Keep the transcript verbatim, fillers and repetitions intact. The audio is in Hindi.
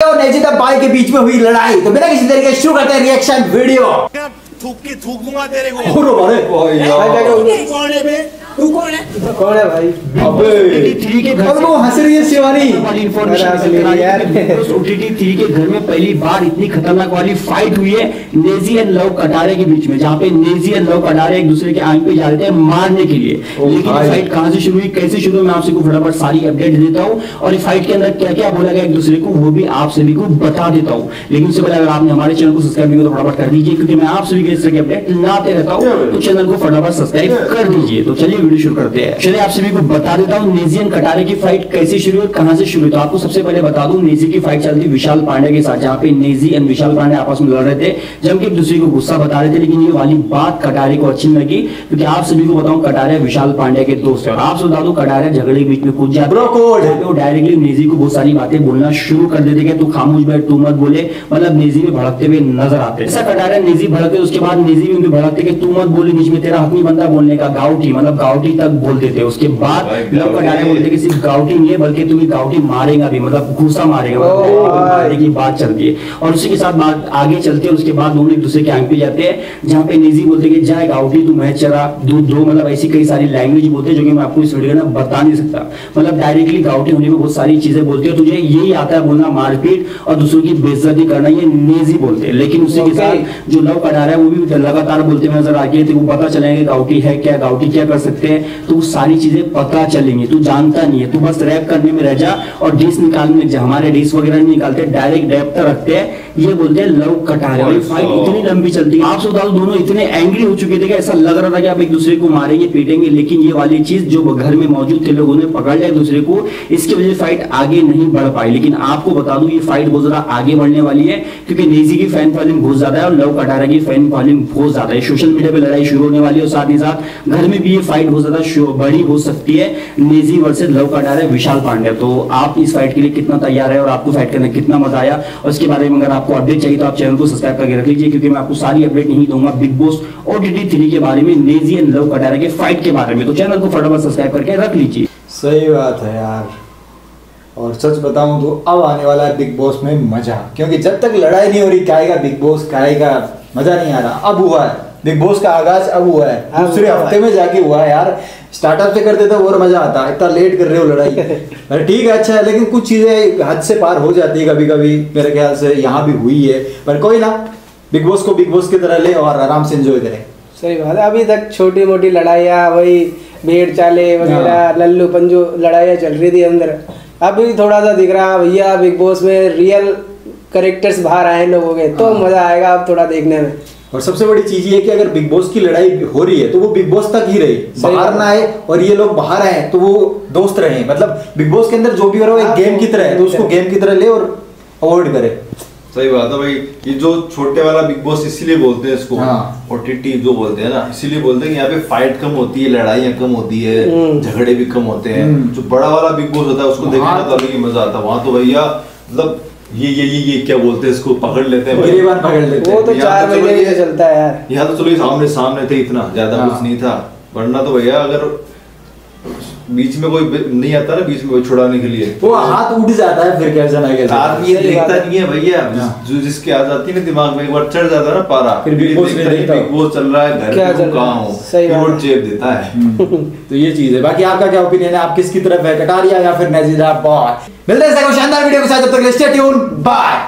और नेजिदा बाई के बीच में हुई लड़ाई। तो बिना किसी तरीके शुरू करते हैं रिएक्शन वीडियो। थूक के थूक दूंगा तेरे को। कौन है बे? तू कौन है? कौन है भाई? अबे थ्री के घर वो हंस रही है शिवानी। यार ओटीटी थ्री के घर में पहली बार इतनी खतरनाक वाली फाइट हुई है नेजी एंड लव कटारे के बीच में, जहाँ पे नेजी एंड लव कटारे एक दूसरे के आंख पे जा रहे थे मारने के लिए। लेकिन फाइट कहाँ से शुरू हुई, कैसे शुरू हुई, मैं आपसे को फटाफट सारी अपडेट देता हूँ और इस फाइट के अंदर क्या क्या बोला गया एक दूसरे को वो भी आप सभी को बता देता हूँ। लेकिन उससे पहले अगर आपने हमारे चैनल को सब्सक्राइब नहीं किया तो फटाफट कर दीजिए, क्योंकि मैं आप सभी के इस तरह की अपडेट लाते रहता हूँ, तो चैनल को फटाफट सब्सक्राइब कर दीजिए। तो चलिए वीडियो शुरू करते हैं। चलिए आप सभी को बता देता हूँ नेजी एंड कटारे की फाइट कैसे शुरू हुई, कहां से शुरू हुई। तो आपको सबसे पहले बता दूं नेजी की फाइट चलती विशाल पांडे के साथ, जहां पे नेजी एंड विशाल पांडे आपस में लड़ रहे थे, जम के एक दूसरे को गुस्सा बता रहे थे। लेकिन ये वाली बात कटारे को अच्छी नहीं लगी, क्योंकि आप सभी को बताऊं कटारे विशाल पांडे के दोस्त है और आपसे बता दूं कटारे झगड़े के बीच में कूद जाते हैं। वो डायरेक्टली नेजी को बहुत सारी बातें बोलना शुरू कर देते कि तू खामोश बैठ, तू मत बोले, मतलब नेजी में भड़कते हुए नजर आते। ऐसा कटारे नेजी भड़कते, उसके बाद नेजी भी उनको भड़कते कि तू मत बोले, बीच में तेरा हक नहीं बनता बोलने का, गाउटी मतलब गाउटी तक बोलते थे। उसके बाद लव कटारे बोलते कि सिर्फ गाउटी नहीं है बल्कि तुम्हें गाउटी मारेगा भी, मतलब घूसा मारेगा, मतलब की बात चलती है। और उसी के साथ बात आगे चलती है। उसके बाद दोनों एक दूसरे के आंख पे जाते हैं, जहाँ पे नेजी बोलते कि जाए गाउटी तू मैं चरा दूध दो, मतलब ऐसी कई सारी लैंग्वेज बोलते हैं जो कि मैं आपको इस वीडियो में बता नहीं सकता। मतलब डायरेक्टली गाउटी होने में बहुत सारी चीजें बोलते हैं, तुझे यही आता है बोलना मारपीट और दूसरों की बेइज्जती करना, ये नेजी बोलते हैं। लेकिन उसी के साथ जो लव कटारा है वो भी लगातार बोलते हुए नजर आके तो वो पता चलेगा गाउटी है क्या, गाउटी क्या कर सकते हैं, तो वो सारी चीजें पता चलेंगी। तू जानता नहीं है, तू बस रैप करने में रह जा और डिश निकालने में, हमारे डिश वगैरह नहीं निकालते, डायरेक्ट रैप तक रखते हैं, ये बोलते हैं लव कटारे। और फाइट इतनी लंबी चलती है, आप बता दो दोनों इतने एंग्री हो चुके थे कि ऐसा लग रहा था कि आप एक दूसरे को मारेंगे पीटेंगे। लेकिन ये वाली चीज जो घर में मौजूद थे लोगों ने पकड़ लिया एक दूसरे को, इसकी वजह से फाइट आगे नहीं बढ़ पाई। लेकिन आपको बता दूं ये फाइट बहुत ज्यादा आगे बढ़ने वाली है, क्योंकि नेजी की फैन फॉलोइंग बहुत ज्यादा है और लव कटारा की फैन फॉलोइंग बहुत ज्यादा है। सोशल मीडिया पे लड़ाई शुरू होने वाली है और साथ ही साथ घर में भी ये फाइट बहुत ज्यादा बड़ी हो सकती है, नेजी वर्सेस लव कटारा विशाल पांडे। तो आप इस फाइट के लिए कितना तैयार है और आपको फाइट करने कितना मजा आया, और इसके बारे में अगर आपको अपडेट चाहिए तो आप चैनल को सब्सक्राइब करके रख लीजिए, क्योंकि मैं आपको सारी अपडेट नहीं दूंगा बिग बॉस ओटीटी थ्री के बारे में, नेजी एंड लव कटारा के फाइट के बारे में। तो चैनल को फटाफट सब्सक्राइब करके रख लीजिए। सही बात है यार, और सच बताऊं तो अब आने वाला है बिग बॉस में मजा, क्योंकि जब तक लड़ाई नहीं हो रही काएगा बिग बॉस, काएगा मजा नहीं आ रहा। अब हुआ है बिग बॉस का आगाज, अब हुआ है, दूसरे हफ्ते में जाके हुआ है यार। स्टार्टअप से करते तो और मजा आता, इतना लेट कर रहे हो लड़ाई। अरे ठीक है अच्छा है, लेकिन कुछ चीजें हद से पार हो जाती है कभी कभी, मेरे ख्याल से यहाँ भी हुई है, पर कोई ना, बिग बॉस को बिग बॉस की तरह ले और आराम से एंजॉय करें। सही बात है, अभी तक छोटी मोटी लड़ाइयाँ वही भेड़ चाले वगैरह लल्लू पंजू लड़ाइयाँ चल रही थी अंदर, अभी थोड़ा सा दिख रहा भैया बिग बॉस में रियल कैरेक्टर्स बाहर आए लोगों के, तो मजा आएगा अब थोड़ा देखने में। और सबसे बड़ी चीज ये है कि अगर बिग बॉस की लड़ाई हो रही है तो वो बिग बॉस तक ही रहे, बाहर ना आए, और ये लोग बाहर आए तो वो दोस्त रहे। मतलब बिग बॉस के अंदर जो भी हो रहा है एक गेम की तरह है, तो उसको गेम की तरह ले और अवॉइड करे। सही बात है भाई, ये जो छोटे वाला बिग बॉस इसीलिए बोलते हैं इसको, हाँ। ओटीटी जो बोलते हैं ना, इसीलिए बोलते हैं कि यहाँ पे फाइट कम होती है, लड़ाइयाँ कम होती है, झगड़े भी कम होते हैं। जो बड़ा वाला बिग बॉस होता है उसको देखने का तो अलग ही मजा आता है। वहाँ तो भैया मतलब ये ये ये ये क्या बोलते हैं इसको, पकड़ लेते हैं, पकड़ लेते हैं। वो तो चार महीने के लिए चलता है यार। यहाँ तो चलो सामने सामने थे, इतना ज्यादा कुछ नहीं था, वरना तो भैया अगर बीच में कोई नहीं आता ना, बीच में कोई छुड़ाने के लिए, वो हाथ उठ जाता है, फिर कैसा ना कैसा आदमी ये देखता नहीं है भैया, जो जिसके आ जाती है ना दिमाग में, एक बार चढ़ जाता है ना पारा, फिर बिग बॉस नहीं देखता, बिग बॉस चल रहा है, घर में कहाँ हूँ, फिर चेप देता है। तो ये चीज है। बाकी आपका क्या ओपिनियन है, आप किसकी तरफ है, कटारिया या फिर नेजिदा बॉय? मिलते हैं शानदार वीडियो के साथ, तब तक स्टे ट्यून, बाय।